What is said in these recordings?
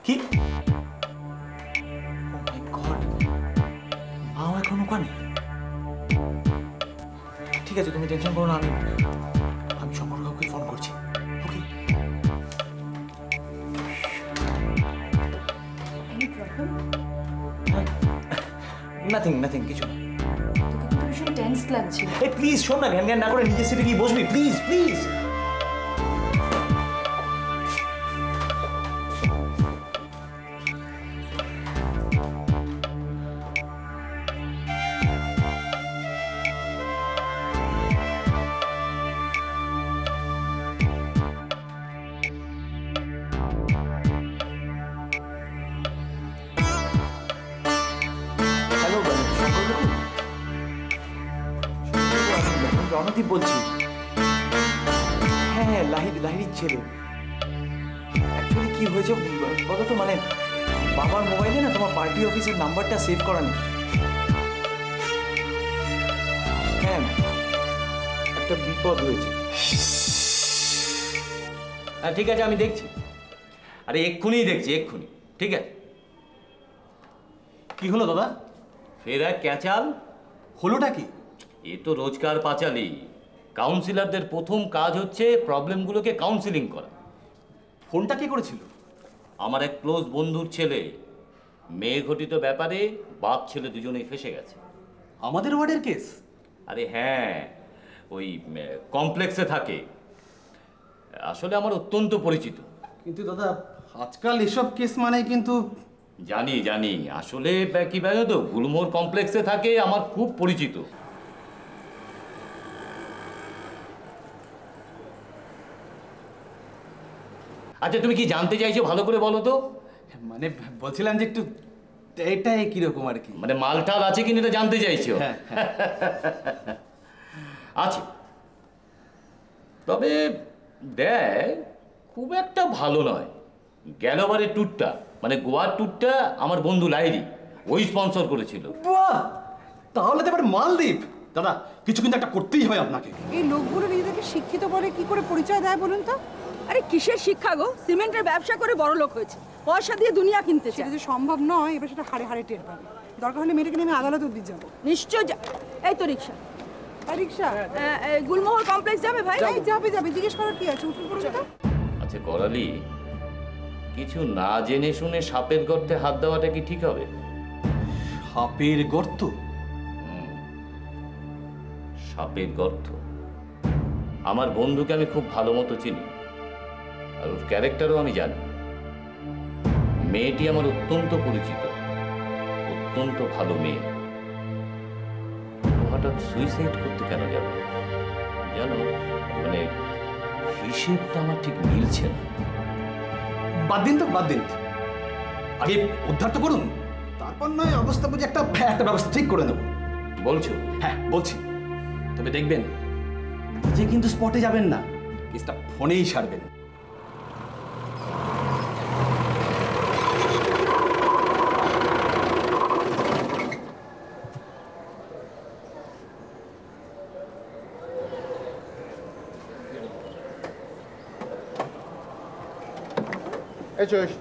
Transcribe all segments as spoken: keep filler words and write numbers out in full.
কি? ও মাই গড, মাও এখন ওখানে? ঠিক আছে, তুমি টেনশন করো না, আমি আমি শঙ্কর কাউকে ফোন করছি। ওকে। নাথিং নাথিং, কিছু না। ভীষণ টেন্স লাগছে। এই প্লিজ শোন না, জ্ঞান জ্ঞান না করে নিজের সিটে গিয়ে বসবি, প্লিজ প্লিজ। রণদীপ বলছি। হ্যাঁ হ্যাঁ, লাহিড় লাহিড়ির ছেলে। অ্যাকচুয়ালি কি হয়েছে বলো তো, মানে বাবার মোবাইলে না তোমার পার্টি অফিসের নাম্বারটা সেভ করা নেই। হ্যাঁ, একটা বিপদ হয়েছে। হ্যাঁ ঠিক আছে, আমি দেখছি। আরে এক্ষুনি দেখছি, এক্ষুনি। ঠিক আছে। কি হলো দাদা? ফের এক ক্যাচাল। হলোটা কি? এ তো রোজকার পাঁচালি। কাউন্সিলরদের প্রথম কাজ হচ্ছে প্রবলেমগুলোকে কাউন্সিলিং করা। ফোনটা কে করেছিল? আমার এক ক্লোজ বন্ধুর ছেলে। মেয়ে ঘটিত ব্যাপারে বাপ ছেলে দুজনেই ফেসে গেছে। আমাদের ওয়ার্ডের কেস? আরে হ্যাঁ, ওই কমপ্লেক্সে থাকে। আসলে আমার অত্যন্ত পরিচিত। কিন্তু দাদা আজকাল এসব কেস মানে কিন্তু। জানি জানি, আসলে কি জানো তো, গুলমোহর কমপ্লেক্সে থাকে, আমার খুব পরিচিত। আচ্ছা তুমি কি জানতে চাইছো ভালো করে বলো তো? মানে বলছিলাম যে একটু এটাই কিরকম আর কি, মানে মালটাল আছে কিনা এটা জানতে চাইছো? হ্যাঁ আছে, তবে দেখ খুব একটা ভালো নয়। গেলবারের ট্যুরটা মানে গোয়ার ট্যুরটা আমার বন্ধু লাহিড়ী ওই স্পন্সর করেছিল। বাহ, তাহলে তো এবার মালদ্বীপ। দাদা কিছু কিন্তু একটা করতেই হবে আপনাকে। এই লোকগুলো নিজেদেরকে শিক্ষিত বলে কি করে পরিচয় দেয় বলুন তো? আরে কিসের শিক্ষা গো? সিমেন্টের ব্যবসা করে বড় লোক হয়েছে, পয়সা দিয়ে দুনিয়া কিনতে সেটা চায়। যে সম্ভব নয়, এবার সেটা হাড়ে হাড়ে টের পাবে। দরকার হলে মেয়েটাকে নিয়ে আমি আদালত অব্দি যাবো। নিশ্চয় যা। এই তো রিক্সা। আর রিক্সা গুলমোহর কমপ্লেক্স যাবে ভাই? এই যাবে যাবে, জিজ্ঞেস করার কি আছে, উঠে পড়বে তো। আচ্ছা করালি, কিছু না জেনে শুনে সাপের গর্তে হাত দেওয়াটা কি ঠিক হবে? সাপের গর্ত? সাপের গর্ত। আমার বন্ধুকে আমি খুব ভালো মতো চিনি, আর ওর ক্যারেক্টারও আমি জানি। মেয়েটি আমার অত্যন্ত পরিচিত, অত্যন্ত ভালো মেয়ে। হঠাৎ সুইসাইড করতে কেন যাবে জানো? মানে হিসেবটা আমার ঠিক মিলছে না। বাদ দিন তো, বাদ দিন। আগে উদ্ধার তো করুন, তারপর নয় অবস্থা বুঝে একটা একটা ব্যবস্থা ঠিক করে নেব। বলছো? হ্যাঁ বলছি, তবে দেখবেন নিজে কিন্তু স্পটে যাবেন না, কেসটা ফোনেই সারবেন। এসো এসো।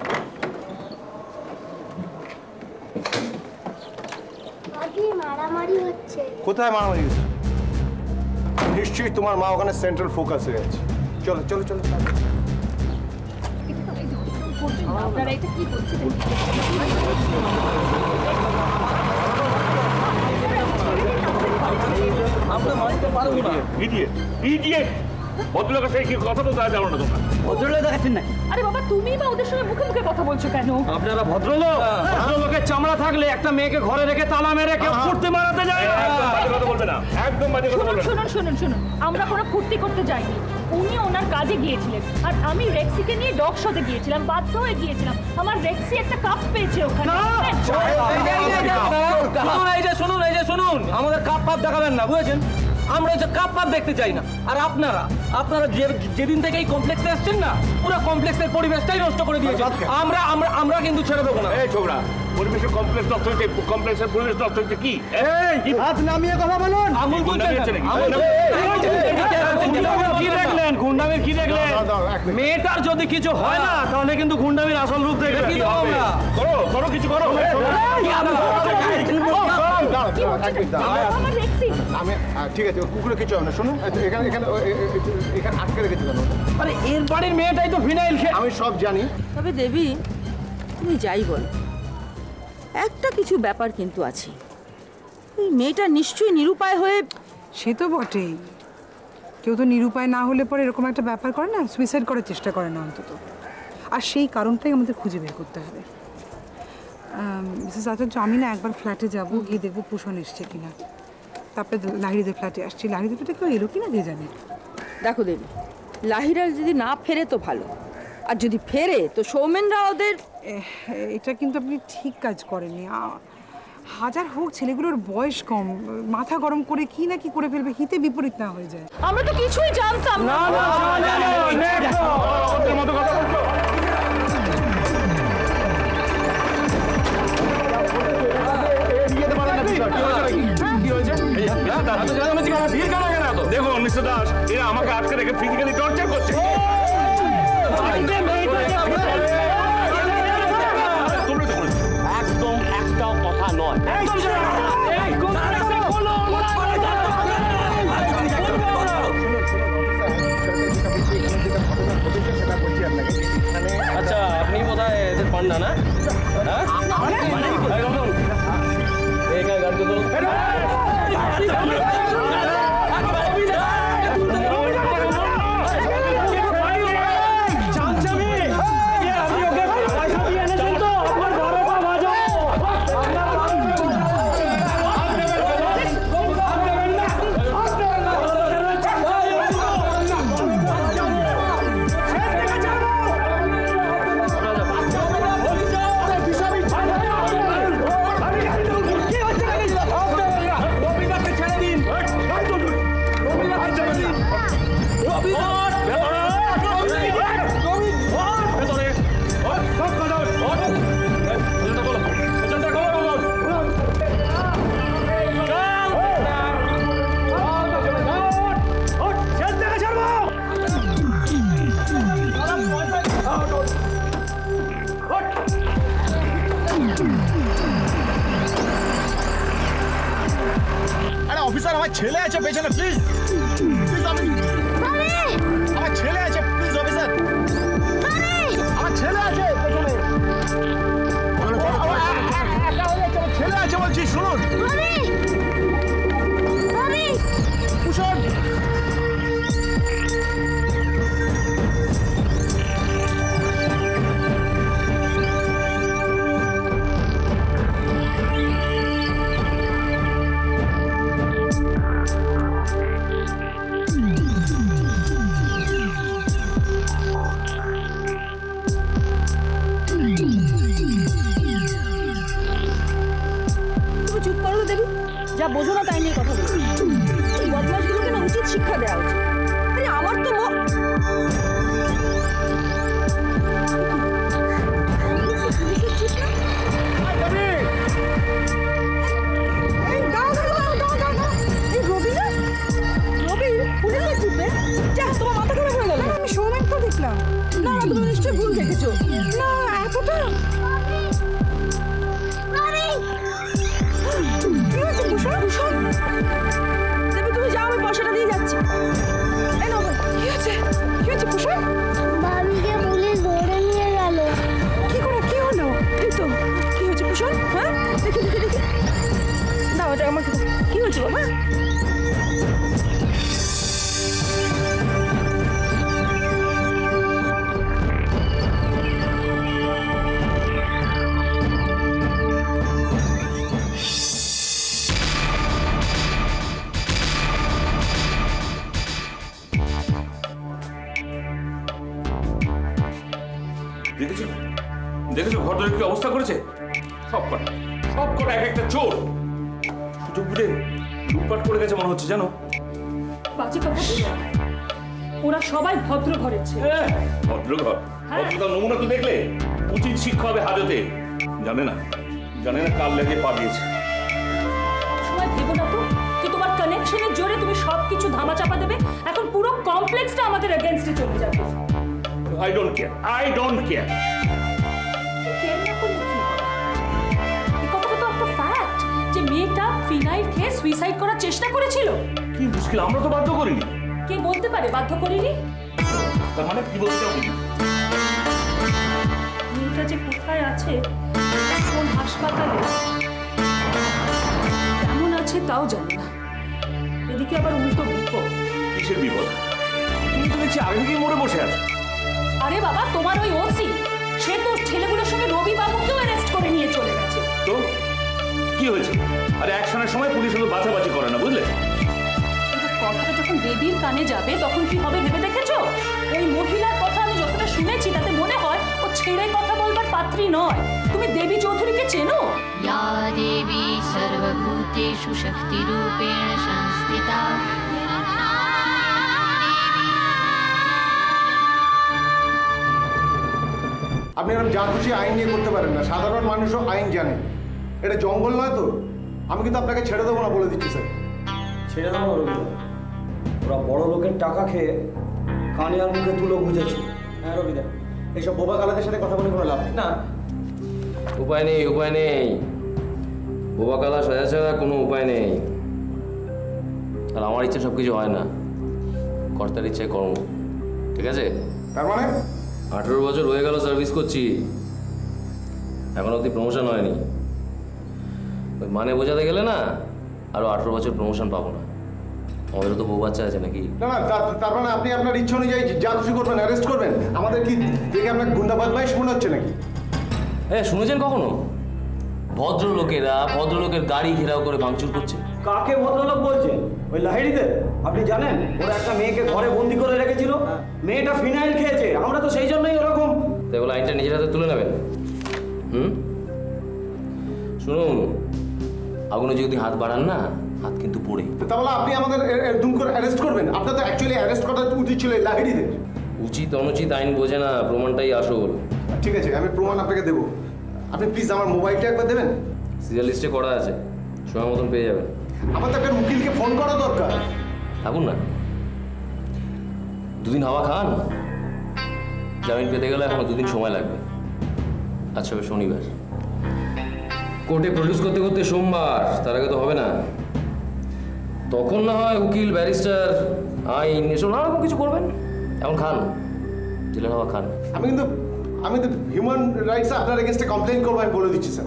মারামারি হচ্ছে। কোথায় মারামারি হচ্ছে? নিশ্চয়ই তোমার মা ওখানে সেন্ট্রাল ফোকাস হয়ে গেছে। চলো চলো চলো। আপনারা এটা কি করছেন? আমরা মানতে পারবো না। Idiot idiot. ভদ্রলোকের সাথে কি কথা বলতে জানো না তোমরা? ভদ্রলোক দেখাচ্ছেন নাকি? আরে বাবা, তুমি বা ওদের সঙ্গে মুখে মুখে কথা বলছো কেন? আপনারা ভদ্রলোক? ভদ্রলোকের চামড়া থাকলে একটা মেয়েকে ঘরে রেখে তালা মেরে কেউ ফুটতে মারাতে যায় না। বাজে কথা বলবে না, একদম বাজে কথা বলবে না। শুনুন শুনুন শুনুন, আমরা কোনো ফুর্তি করতে যাইনি। উনি ওনার কাজে গিয়েছিলেন, আর আমি রেক্সিকে নিয়ে ডগ শোতে গিয়েছিলাম, বাধ্য হয়ে গিয়েছিলাম। আমার রেক্সি একটা কাপ পেয়েছে ওখানে। এই যে শুনুন, এই যে শুনুন, আমাদের কাপ পাপ দেখাবেন না, বুঝেছেন? আমরা এই যে কাপ পাপ দেখতে চাই না। আর আপনারা আপনারা যে যেদিন থেকে এই কমপ্লেক্সে আসছেন না, পুরো কমপ্লেক্সের পরিবেশটাই নষ্ট করে দিয়েছেন। আমরা আমরা আমরা কিন্তু ছেড়ে দেবো না। এই ছোকরা, পরিবেশের কমপ্লেক্স নষ্ট হচ্ছে, কমপ্লেক্সের পরিবেশ নষ্ট হচ্ছে কি? এই হাত নামিয়ে কথা বলুন। আঙুল তুলছেন নাকি? কি দেখলেন? গুন্ডামির কি দেখলেন? দাও, দাও, এক মিনিট। মেয়েটার যদি কিছু হয় না তাহলে কিন্তু গুন্ডামির আসল রূপ দেখবে। কি করব আমরা? করো করো কিছু করো আমার রেক্সি আমি আহ, ঠিক আছে কুকুরে কিছু হবে না শুনুন এখানে এখানে এ- এ- এ- এখানে আটকে রেখেছি কেন আরে এর বাড়ির মেয়েটাই তো ফিনাইল খেয়ে আমি সব জানি তবে দেবী তুমি যাই বল একটা কিছু ব্যাপার কিন্তু আছে এই মেয়েটা নিশ্চয়ই নিরুপায় হয়ে সে তো বটেই, কেউ তো নিরুপায় না হলে পরে এরকম একটা ব্যাপার করে না, সুইসাইড করার চেষ্টা করে না অন্তত। আর সেই কারণটাই আমাদের খুঁজে বের করতে হবে। মিসেস আচার্য, আমি না একবার ফ্ল্যাটে যাবো, গিয়ে দেখবো পোষণ এসছে কিনা, তারপরে লাহিড়িদের ফ্ল্যাটে আসছি, লাহিড়িদের ফ্ল্যাটে কেউ এলো কিনা কে জানে। দেখো দেবী লাহিরা যদি না ফেরে তো ভালো, আর যদি ফেরে তো সৌমেনরা ওদের এহ, এটা কিন্তু আপনি ঠিক কাজ করেননি। আ- হাজার হোক ছেলেগুলোর বয়স কম, মাথা গরম করে কি না কি করে ফেলবে, হিতে বিপরীত না হয়ে যায়। আমরা তো কিছুই জানতাম না। না না না না ওদের মতো কথা বলছো এড়িয়ে পারে না বিষয়টা। কি হয়েছে দেখুন মিস্টার দাস এরা আমাকে আটকে রেখে ফিজিক্যালি টর্চার করছে একদম একটাও কথা নয়। সেটা বলছি আপনাকে এখানে আচ্ছা আপনি বোধহয় এদের পান্ডা না? হ্যাঁ? এই রতন, এখানে গাড়ি তো ধরুন। আরে অফিসার আমার ছেলে আছে পেছনে প্লিজ প্লিজ আমি আমার ছেলে আছে প্লিজ অফিসার আমার ছেলে আছে পেছনে আমার ছেলে আছে বলছি শুনুন কুশল তুমি চুপ করো তো দেবী, যা বোঝো না তাই নিয়ে কথা বলো। এই বদমাশগুলোকে না উচিত শিক্ষা দেওয়া উচিত। আরে আমার তো ম- পুলিশের চিপ না? এই দাও, দাও, দাও, দাও, দাও, দাও। এই রবি না? রবি, পুলিশের চিপে? যা, তোমার মাথা খারাপ হয়ে গেল। আমি সৌমেনকে দেখলাম। না, না, তুমি নিশ্চয়ই ভুল দেখেছো। না, এতটা কি হয়েছে কুশল? ভূষণ, দেবী তুমি যাও, আমি পয়সাটা দিয়ে যাচ্ছি। এই নাও, কি হয়েছে? কি হয়েছে কুশল? বাবিকে পুলিশ ধরে নিয়ে গেল। কি করে, কি হলো? এই তো কি হয়েছে কুশল? হ্যাঁ, দেখি দেখি দেখি দাও এটা আমাকে দাও। কি হয়েছে বাবা? দেখেছো দেখেছো ঘরদরের কি অবস্থা করেছে সব কটা সব কটা এক একটা চোর সুযোগ বুঝে লুটপাট করে গেছে মনে হচ্ছে জানো বাজে কথা বলো না। ওরা সবাই ভদ্র ঘরের ছেলে। ভদ্রঘর ভদ্রতার নমুনা তো দেখলে উচিত শিক্ষা হবে হাজতে জানে না জানে না কাল লেগে পা দিয়েছে সময় ভেবো না তো যে তোমার কানেকশনের জোরে তুমি সব কিছু ধামাচাপা দেবে, এখন পুরো কমপ্লেক্সটা আমাদের এগেইনস্টে চলে যাবে। I don't care, I don't care. Care না করলে কি হবে? এই কথাটা তো একটা ফ্যাক্ট যে মেয়েটা ফিনাইল খেয়ে সুইসাইড করার চেষ্টা করেছিল। কি মুশকিল, আমরা তো বাধ্য করিনি। কে বলতে পারে বাধ্য করিনি? তার মানে কি বলতে চাও? মেয়েটা যে কোথায় আছে, কোন হাসপাতালে, কেমন আছে তাও জানি না। এদিকে আবার উল্টো বিপদ। কিসের বিপদ? তুমি তো দেখছি আগে থেকেই মরে বসে আছো। আরে বাবা, তোমার ওই ওসি সে তো ছেলেগুলোর সঙ্গে রবি বাবুকেও অ্যারেস্ট করে নিয়ে চলে গেছে। তো কি হয়েছে? আরে অ্যাকশনের সময় পুলিশ হলো বাছাবাছি করে না, বুঝলে? কথাটা যখন দেবীর কানে যাবে তখন কি হবে ভেবে দেখেছো? ওই মহিলার কথা আমি যতটা শুনেছি তাতে মনে হয় ও ছেড়ে কথা বলবার পাত্রী নয়। তুমি দেবী চৌধুরীকে চেনো? या देवी सर्वभूतेषु शक्तिरूपेण संस्थिता। আপনি এরকম যা খুশি আইন নিয়ে করতে পারেন না, সাধারণ মানুষও আইন জানে। এটা জঙ্গল নয় তো, আমি কিন্তু আপনাকে ছেড়ে দেবো না বলে দিচ্ছি স্যার। ছেড়ে দাও রবিদা, ওরা বড় লোকের টাকা খেয়ে কানে আর মুখে তুলো বুঝেছে। হ্যাঁ রবিদা, এইসব বোবা কালাদের সাথে কথা বলে কোনো লাভ নেই। না, উপায় নেই, উপায় নেই। বোবা কালা সাজা ছাড়া কোনো উপায় নেই। আর আমার ইচ্ছা সব কিছু হয় না, কর্তার ইচ্ছায় কর্ম। ঠিক আছে? তার মানে আঠেরো বছর হয়ে গেল সার্ভিস করছি, এখন অবধি প্রমোশন হয়নি। ওই মানে বোঝাতে গেলে না আরো আঠেরো বছর প্রমোশন পাবো না। আমাদেরও তো বউ বাচ্চা আছে নাকি? না না, তার মানে আপনি আপনার ইচ্ছা অনুযায়ী যা খুশি করবেন, অ্যারেস্ট করবেন। আমাদের কি দেখে আপনার গুন্ডা বদমাইশ মনে হচ্ছে নাকি? হ্যাঁ, শুনেছেন কখনো ভদ্রলোকেরা ভদ্রলোকের গাড়ি ঘেরাও করে ভাঙচুর করছে? কাকে ভদ্রলোক বলছেন? ওই লাহিড়িদের? আপনি জানেন ওরা একটা মেয়েকে ঘরে বন্দি করে রেখেছিল, মেয়েটা ফিনাইল খেয়েছে। আমরা তো সেই জন্যই ওরকম। তাই বলে আইনটা নিজের হাতে তুলে নেবেন? হুম, শুনুন, আগুনে যদি হাত বাড়ান না, হাত কিন্তু পড়ে। তাহলে আপনি আমাদের দুম করে অ্যারেস্ট করবেন? আপনার তো অ্যাকচুয়ালি অ্যারেস্ট করা উচিত ছিল লাহিড়িদের। উচিত অনুচিত আইন বোঝে না, প্রমাণটাই আসল। ঠিক আছে, আমি প্রমাণ আপনাকে দেবো। আপনি প্লিজ আমার মোবাইলটা একবার দেবেন? সিরিয়াল লিস্টে করা আছে, সময় মতন পেয়ে যাবেন। আমার তো একটা উকিলকে ফোন করা দরকার। থাকুন না, দুদিন হাওয়া খান। জামিন পেতে গেলে এখনো দুদিন সময় লাগবে। আচ্ছা, শনিবার কোর্টে প্রডিউস করতে করতে সোমবার, তার আগে তো হবে না। তখন না হয় উকিল, ব্যারিস্টার, আইন এসব নানা রকম কিছু করবেন। এখন খান, জেলের হাওয়া খান। আমি কিন্তু আমি তো হিউম্যান রাইটস আপনার এগেইনস্টে কমপ্লেইন করবো, আমি বলে দিচ্ছি স্যার।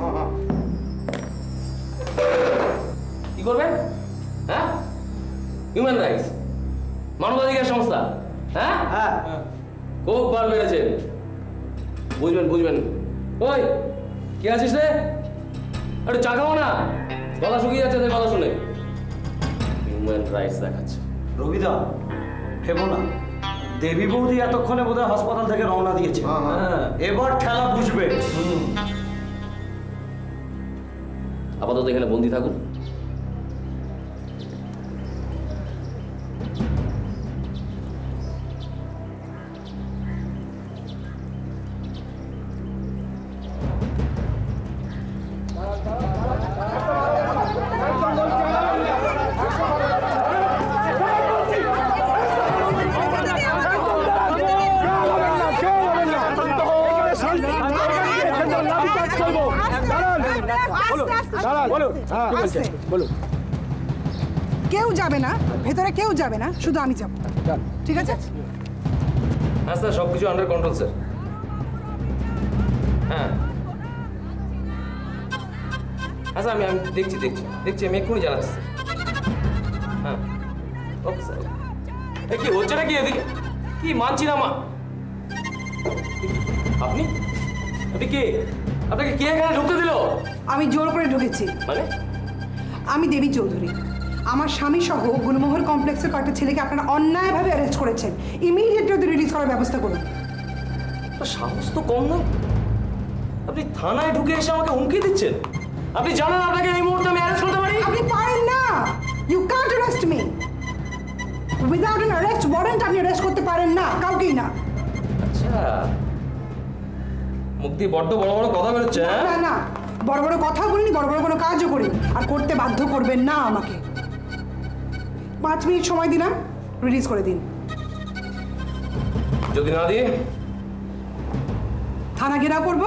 কি করবেন? হ্যাঁ, হিউম্যান রাইটস, মানবাধিকার সংস্থা। হ্যাঁ হ্যাঁ, খুব বার বেড়েছেন। বুঝবেন বুঝবেন। ওই কে আছিস রে? একটু চা খাও না, গলা শুকিয়ে যাচ্ছে কথা শুনে। হিউম্যান রাইটস দেখাচ্ছে। রবিদা, ভেবো না, দেবী বৌদি এতক্ষণে বোধহয় হাসপাতাল থেকে রওনা দিয়েছে। এবার ঠেলা বুঝবে। আপাতত এখানে বন্দি থাকুন। কেউ যাবে না ভেতরে, কেউ যাবে না, শুধু আমি যাব। ঠিক আছে? হ্যাঁ স্যার, সব কিছু আন্ডার কন্ট্রোল স্যার। হ্যাঁ হ্যাঁ স্যার, আমি আমি দেখছি দেখছি দেখছি আমি এক্ষুনি জানাচ্ছি স্যার। হ্যাঁ ওকে স্যার। এ কি হচ্ছে নাকি এদিকে? কি মানছি না মা। আপনি আপনি কে? আপনাকে কে এখানে ঢুকতে দিল? আমি জোর করে ঢুকেছি। মানে? আমি দেবী চৌধুরী। আমার স্বামী সহ গুলমোহর কমপ্লেক্সের কয়েকটা ছেলেকে আপনারা অন্যায়ভাবে অ্যারেস্ট করেছেন। ইমিডিয়েটলি ওদের রিলিজ করার ব্যবস্থা করুন। সাহস তো কম নয়, আপনি থানায় ঢুকে এসে আমাকে হুমকি দিচ্ছেন। আপনি জানেন আপনাকে এই মুহূর্তে আমি অ্যারেস্ট করতে পারি? আপনি পারেন না। You can't arrest me without an arrest warrant. আপনি অ্যারেস্ট করতে পারেন না কাউকেই না। আচ্ছা, মুখ দিয়ে বড্ড বড় বড় কথা বেরোচ্ছে। না না, বড় বড় কথা বলিনি, বড় বড় কোনো কাজও করিনি। আর করতে বাধ্য করবেন না আমাকে। পাঁচ মিনিট সময় দিলাম, রিলিজ করে দিন। যদি না দিয়ে থানা ঘেরাও করবো।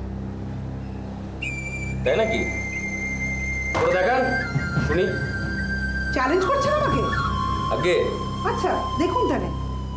তাই নাকি? করে দেখান শুনি। চ্যালেঞ্জ করছেন আমাকে? আগে আচ্ছা দেখুন তাহলে।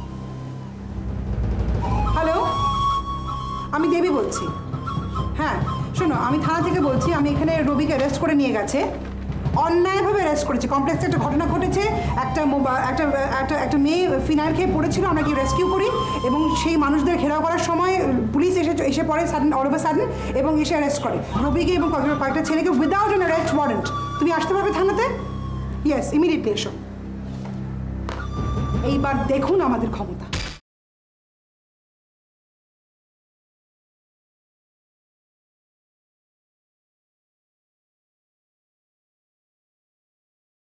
হ্যালো, আমি দেবী বলছি। হ্যাঁ শোনো, আমি থানা থেকে বলছি। আমি এখানে রবিকে অ্যারেস্ট করে নিয়ে গেছে, অন্যায়ভাবে অ্যারেস্ট করেছে। কমপ্লেক্সে একটা ঘটনা ঘটেছে, একটা একটা একটা একটা মেয়ে ফিনাইল খেয়ে পড়েছিল, আমরা কি রেস্কিউ করি এবং সেই মানুষদের ঘেরাও করার সময় পুলিশ এসে এসে পড়ে sudden, all of a sudden, এবং এসে অ্যারেস্ট করে রবিকে এবং কয়েকটা ছেলেকে উইদাউট অ্যান অ্যারেস্ট ওয়ারেন্ট। তুমি আসতে পারবে থানাতে? ইয়েস, ইমিডিয়েটলি এসো। এইবার দেখুন আমাদের ক্ষমতা।